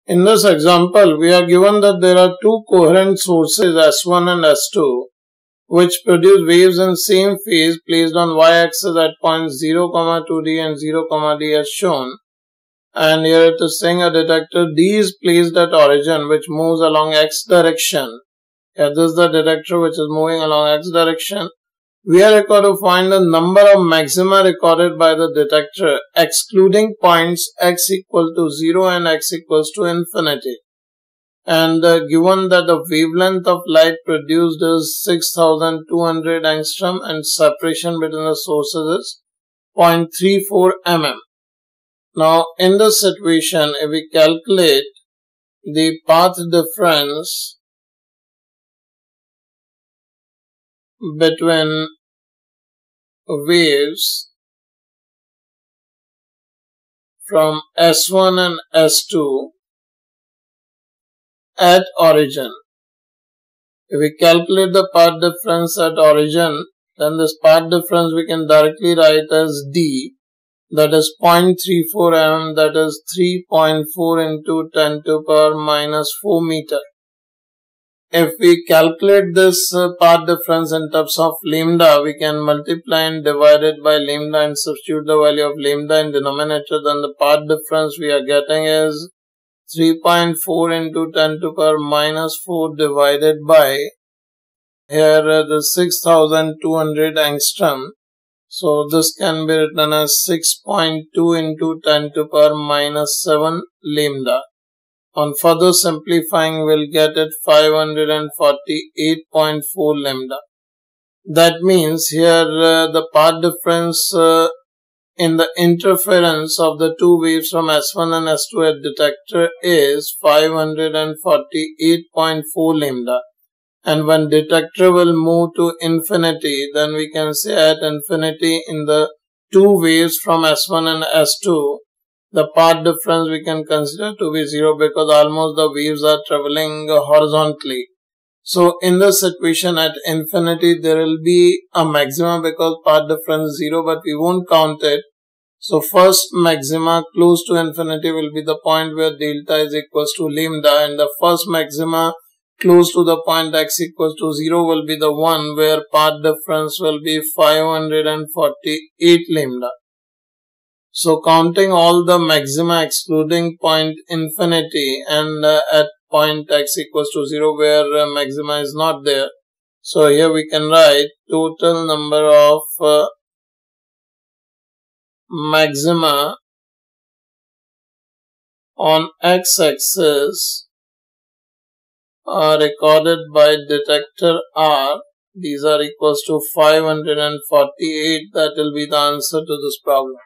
In this example, we are given that there are two coherent sources S1 and S2 which produce waves in same phase placed on y-axis at points 0, 2D and 0, D as shown. And here it is saying a detector D is placed at origin which moves along x direction. Here this is the detector which is moving along x direction. We are required to find the number of maxima recorded by the detector excluding points x equal to 0 and x equals to infinity. And given that the wavelength of light produced is 6200 angstrom and separation between the sources is 0.34 mm. Now in this situation, if we calculate the path difference between waves from S1 and S2 at origin. If we calculate the path difference at origin, then this path difference we can directly write as D, that is 0.34 mm, that is 3.4 into 10 to the power minus 4 meter. If we calculate this path difference in terms of lambda, we can multiply and divide it by lambda and substitute the value of lambda in denominator. Then the path difference we are getting is 3.4 into 10 to the power minus 4 divided by here the 6200 angstrom. So this can be written as 6.2 into 10 to the power minus 7 lambda. On further simplifying, we'll get it 548.4 lambda. That means here the path difference in the interference of the two waves from S1 and S2 at detector is 548.4 lambda. And when detector will move to infinity, then we can say at infinity in the two waves from S1 and S2, the path difference we can consider to be 0 because almost the waves are traveling horizontally. So in this situation at infinity there will be a maximum because path difference is 0, but we won't count it. So first maxima close to infinity will be the point where delta is equals to lambda, and the first maxima close to the point x equals to 0 will be the one where path difference will be 548 lambda. So counting all the maxima excluding point infinity and at point x equals to 0 where maxima is not there. So here we can write total number of maxima on x-axis are recorded by detector R. These are equals to 548. That will be the answer to this problem.